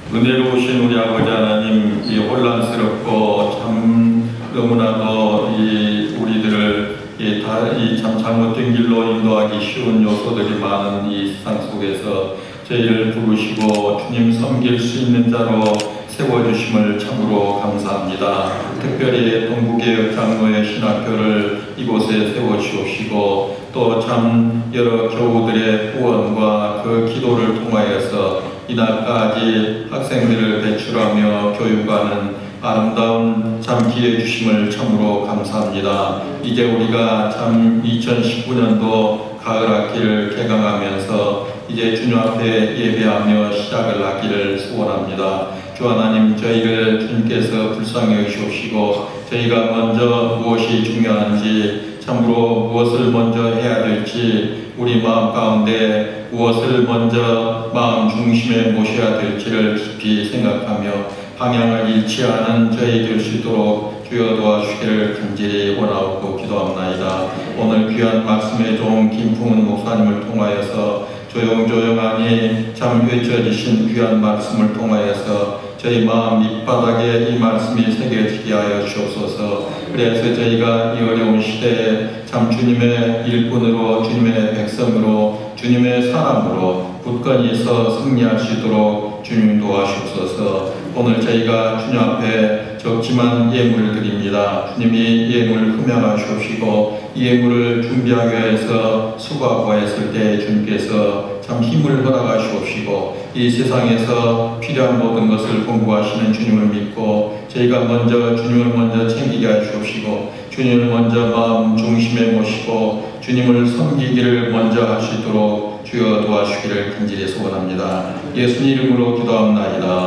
은혜로우신 우리 아버지 하나님, 이 혼란스럽고 참 너무나도 이 우리들을 참 잘못된 길로 인도하기 쉬운 요소들이 많은 이 세상 속에서 저희를 부르시고 주님 섬길 수 있는 자로 세워주심을 참으로 감사합니다. 특별히 동부개혁 장로의 신학교를 이곳에 세워주옵시고 또 참 여러 교우들의 후원과 그 기도를 통하여서 이날까지 학생들을 배출하며 교육하는 아름다운 참 기회 주심을 참으로 감사합니다. 이제 우리가 참 2019년도 가을 학기를 개강하면서 이제 주님 앞에 예배하며 시작을 하기를 소원합니다. 주 하나님, 저희를 주님께서 불쌍히 여기시옵시고 저희가 먼저 무엇이 중요한지, 참으로 무엇을 먼저 해야 될지, 우리 마음 가운데 무엇을 먼저 마음 중심에 모셔야 될지를 깊이 생각하며 방향을 잃지 않은 저희 될 수 있도록 주여 도와주시기를 간절히 원하옵고 기도합나이다. 오늘 귀한 말씀의 종 김풍은 목사님을 통하여서 조용조용하니 참 외쳐지신 귀한 말씀을 통하여서 저희 마음 밑바닥에 이 말씀이 새겨지게 하여 주옵소서. 그래서 저희가 이 어려운 시대에 참 주님의 일꾼으로, 주님의 백성으로, 주님의 사람으로 굳건히 서 승리할 수 있도록 주님 도와주옵소서. 오늘 저희가 주님 앞에 적지만 예물을 드립니다. 주님이 예물을 흠양하시옵시고 이 예물을 준비하기 위해서 수고하고 했을 때 주님께서 참 힘을 허락하시옵시고 이 세상에서 필요한 모든 것을 공부하시는 주님을 믿고 저희가 먼저 주님을 먼저 챙기게 하시옵시고 주님을 먼저 마음 중심에 모시고 주님을 섬기기를 먼저 할 수 있도록 주여 도와주시기를 간절히 소원합니다. 예수님 이름으로 기도합나이다.